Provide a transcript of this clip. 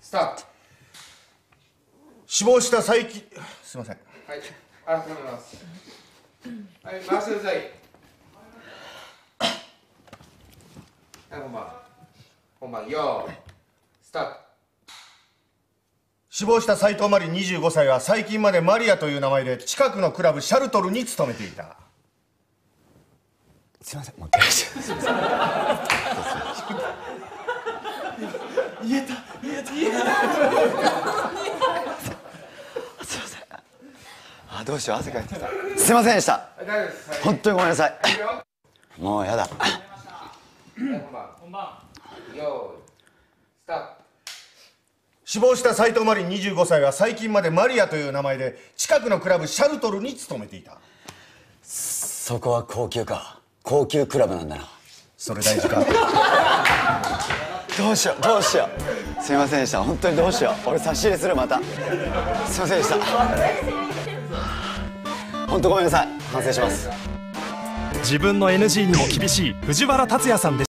スタート。 死亡した佐伯、すいません。 はい、改めます。はい、回してください。はい、本番、よーい、スタート。 死亡した斉藤真理25歳は最近までマリアという名前で近くのクラブシャルトルに勤めていた。 すいません、もう一回すいません。言えた。すいません。あ、どうしよう、汗かいてきた。すいませんでした。 大丈夫です。 本当にごめんなさい。 いいよ。 もうやだ。 本番、よーい、スタート。 死亡した斉藤真理25歳は最近までマリアという名前で近くのクラブシャルトルに勤めていた。 そこは高級か。高級クラブなんだな。 それ大事か。 どうしよう。すいませんでした。本当にどうしよう。俺差し入れする、また。すいませんでした。本当ごめんなさい。反省します。 自分の NG にも厳しい藤原竜也さんでした。